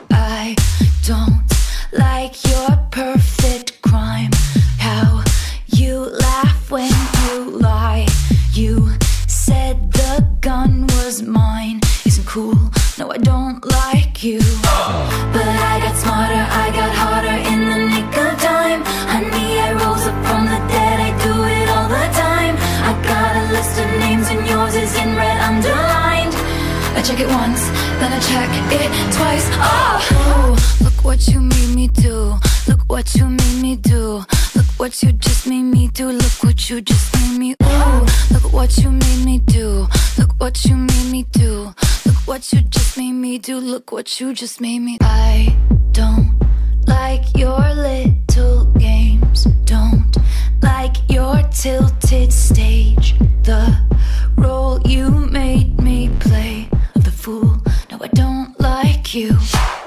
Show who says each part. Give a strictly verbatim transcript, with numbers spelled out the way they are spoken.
Speaker 1: I don't like your perfect crime. How you laugh when you lie. You said the gun was mine. Isn't cool, no I don't like you. But I got smarter, I got harder in the nick of time. Honey, I rose up from the dead, I do it all the time. I got a list of names and yours is in red underlined. I check it once, then I check it twice. Oh, oh, look what you made me do. Look what you made me do. Look what you just made me do. Look what you just made me. Ooh, look what you made me do. Look what you made me do. Look what you just made me do. Look what you just made me. I don't like your little games. Don't like your tilted stage. The role you made me play of the fool. No, I don't like you.